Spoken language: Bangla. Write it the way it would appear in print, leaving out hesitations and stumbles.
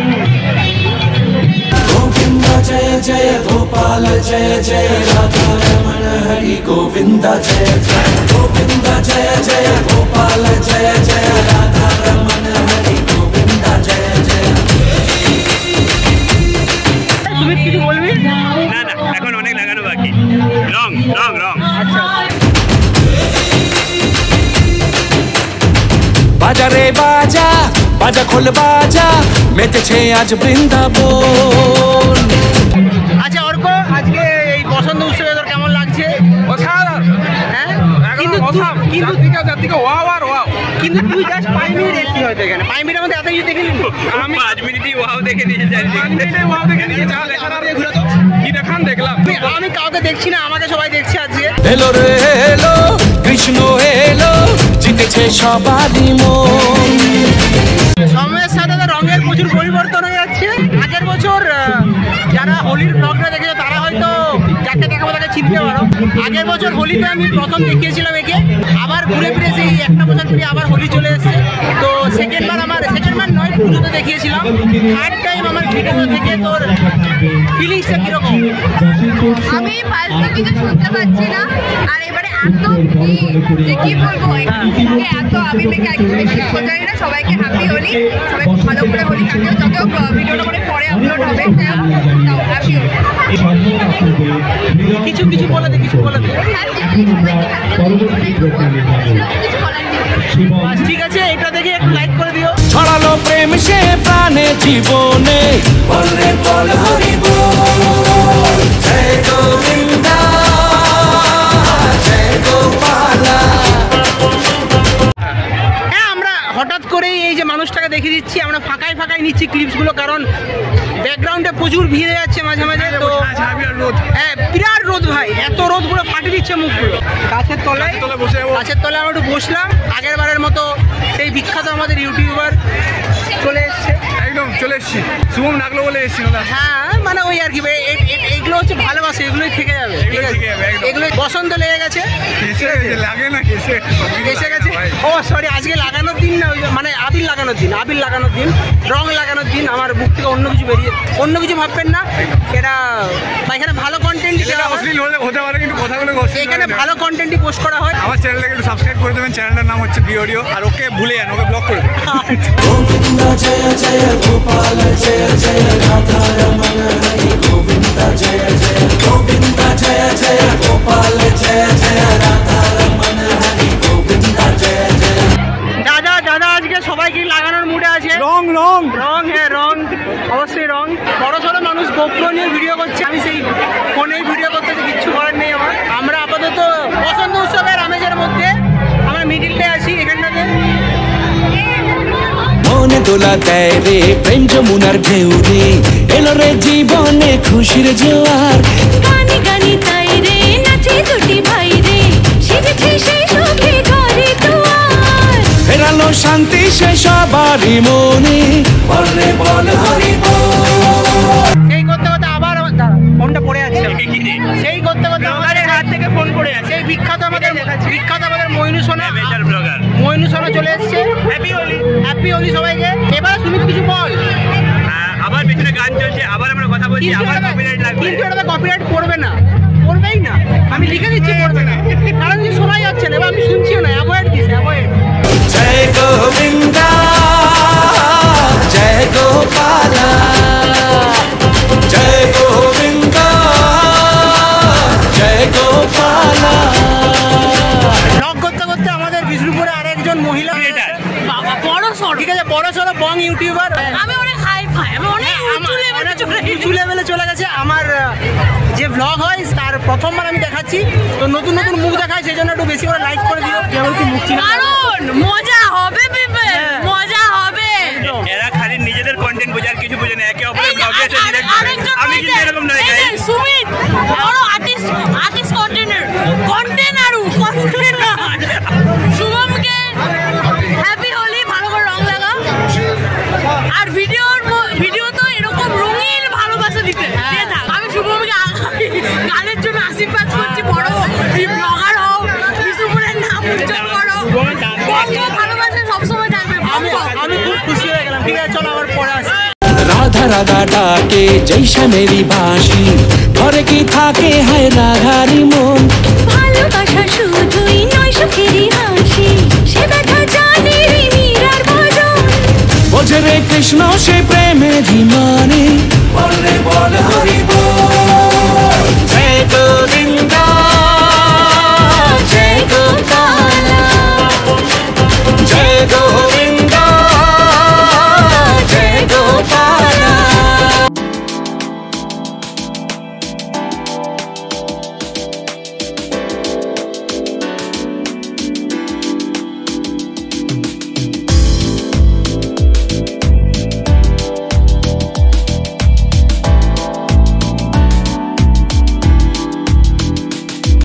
गोविंद जय जय गोपाल जय जय राधा रमण हरि गोविंद जय जय गोविंद जय जय गोपाल जय जय राधा रमण हरि गोविंद जय जय। তুমি কিছু বলবি? না না, এখন অনেক লাগানো বাকি। রং রং রং। আচ্ছা, बाजा रे बाजा बाजा खोल बाजा মেতেছে আজ বৃন্দাবন। আচ্ছা অর্ক, আজকে এই বসন্ত উৎসবে তোর কেমন লাগছে? হ্যাঁ, কিন্তু তুই জাস্ট 5 মিনিট এসেছি হয়তো এখানে, 5 মিনিটের মধ্যে এত কিছু দেখে নিলি? আমি 5 মিনিটই ওয়াও দেখে নিয়েছি। আমি কাউকে দেখছি না, আমাকে সবাই দেখছে আজকে। এলো রে এলো কৃষ্ণ এলো জিতেছে সবারই মন। সময়ের সাথে তো রঙের প্রচুর পরিবর্তন হয়ে যাচ্ছে। আগের বছর যারা হোলির ব্লগটা দেখেছে তারা হয়তো যাকে দেখাবো তাকে চিনতে পারো। আগের বছর হোলিতে আমি প্রথম দেখিয়েছিলাম একে, আবার ঘুরে ফিরে সেই একটা বছর ফিরে আবার হোলি চলে এসেছে। তো সেকেন্ড বার নয়, পুজোতে দেখিয়েছিলাম। থার্ড টাইম আমার ভিডিও থেকে তোর ফিলিংসটা কিরকম? আমি ফার্স্টে কিছু শুনতে পাচ্ছি না, আর এবারে এত ভিড় যে কি বলবো, এত আমি মেখে একদম বেশি জানি না। সবাইকে হ্যাপি হোলি, সবাই ভালো করে হোলি কাটিও। যদিও ভিডিওটা করে পরে আপলোড হবে, হ্যাপি হোলি। কিছু বলে দে, কিছু বলে দে। ঠিক আছে, এটা দেখে একটু লাইক করে দিও। ছড়ালো প্রেম সে প্রাণে জীবনে বল রে বল হরি বল জয় গোবিন্দ জয় গোপালা। হ্যাঁ, আমরা হঠাৎ করেই এই যে মানুষটাকে দেখে দিচ্ছি, আমরা ফাঁকায় নিচ্ছি ক্লিপসগুলো, কারণ ব্যাকগ্রাউন্ডে প্রচুর ভিড় হয়ে যাচ্ছে মাঝে মাঝে। তো হ্যাঁ, বিরাট রোদ ভাই, এত রোদ পুরো ফাটিয়ে দিচ্ছে মুখগুলো। গাছের তলায় আমরা একটু বসলাম। আগের বারের মতো সেই বিখ্যাত আমাদের ইউটিউবার চলে এসছে, একদম চলে এসেছি। শুভম ডাকলো বলে এসেছি। হ্যাঁ, মানে ওই আর কি, এইগুলো হচ্ছে ভালোবাসা, এগুলোই থেকে যাবে। ঠিক আছে, এগুলো বসন্ত লেগে গেছে, লাগে না এসে গেছে। ও সরি, আজকে লাগানোর দিন না, মানে আবির লাগানোর দিন, রং লাগানোর দিন। আমার বুক থেকে অন্য কিছু ভাববেন না। এখানে ভালো কন্টেন্ট হতে পারে, কিন্তু কথাগুলো এখানে ভালো কন্টেন্টই পোস্ট করা হয়। আমার চ্যানেলটাকে একটু সাবস্ক্রাইব করে দেবেন। চ্যানেলটার নাম হচ্ছে বি অডিও। আর ওকে ভুলে যান, ওকে ব্লক করে দেবেন। গোবিন্দ জয় জয় গোপাল জয় জয় রাধা রমণ হরি গোবিন্দ জয় জয় গোবিন্দ জয় জয় গোপাল জয় জয় রাধা রমণ হরি গোবিন্দ জয় জয়। দাদা আজকে সবাইকে লাগানোর মুডে আছে। রং হ্যাঁ, রং অবশ্যই রং। বড় সড়ো মানুষ গোপ্রো নিয়ে ভিডিও করছে, আমি সেই ফোনে ভিডিও করতে কিচ্ছু করার নেই আমার। আমরা আপাতত বসন্ত উৎসবের আমেজের মধ্যে আমরা মিডিলে আছি এখানটাতে। মনে দোলা দেয় রে প্রেম যমুনার ঢেউ রে এলো রে জীবনে খুশির জোয়ার। গানি গানি তাই রে নাচে দুটি ভাই রে, সেজেছে সেই সুখে ঘরে দুয়ার। ফেরালো শান্তি সে সবারই মনে বল রে বল হরি বল। সেই করতে আবার ফোনটা পড়ে যাচ্ছে। সেই করতে আমাদের হাত থেকে ফোন পড়ে যাচ্ছে। সেই বিখ্যাত আমাদের মইনু সোনা চলে এসছে। হ্যাপি হোলি সবাইকে। এবার সুমিত কিছু বল। আবার পেছনে গান চলছে, আবার আমরা কথা বলছি, আবার কপিরাইট লাগবে। কিন্তু এটা কপিরাইট পড়বেই না। আমি লিখে দিচ্ছি পড়বে না, কারণ কিছু শোনা যাচ্ছে না। এবার আমি শুনছিও না, অ্যাভয়েড দিস। জয় গোবিন্দ জয় গোপালা জয় গোবিন্দ জয় গোপালা। ব্লগ করতে আমাদের বিষ্ণুপুরে আরেকজন মহিলা বড় সড়ো বং ইউটিউবার। আমি অনেক হাই-ফাই, আমি অনেক উঁচু লেভেলে চলে গেছে। আমার যে ব্লগ হয় তার প্রথমবার আমি দেখাচ্ছি, তো নতুন মুখ দেখায়, সেই জন্য একটু বেশি করে লাইক করে দিও। কেমন কি মুখ চিনা, কারণ মজা হবে পিপল, মজা হবে। এরা খালি নিজেদের কন্টেন্ট বোঝার কিছু বোঝে না, একে অপরের ব্লগে এসে ডিরেক্ট করে। আমি কিন্তু এরকম নয় গাইস। সুমিত বড় আর্টিস্ট কন্টেন্ট শুভমকে হ্যাপি হোলি, ভালো করে রং লাগা। আর ভিডিও তো এরকম রঙিন ভালোবাসা দিতে থাক। আমি শুভমকে গানের জন্য আশীর্বাদ করছি, বড় ব্লগার হও, বিষ্ণুপুরের নাম উজ্জ্বল করো, ভালোবাসা সবসময় থাকবে। আমি খুব খুশি হয়ে গেলাম। ঠিক আছে, চলো আবার পরে আসি। রাধা রাধা ডাকে জৈসা মেরি বাঁশি ঘরে কি থাকে হায় রাধারি মন ভালোবাসা শুধুই নয় সুখেরই হাসি সে ব্যথা জানে রে মীরার ভজন বোঝে রে কৃষ্ণ সে প্রেমেরই মানে বল রে বল হরি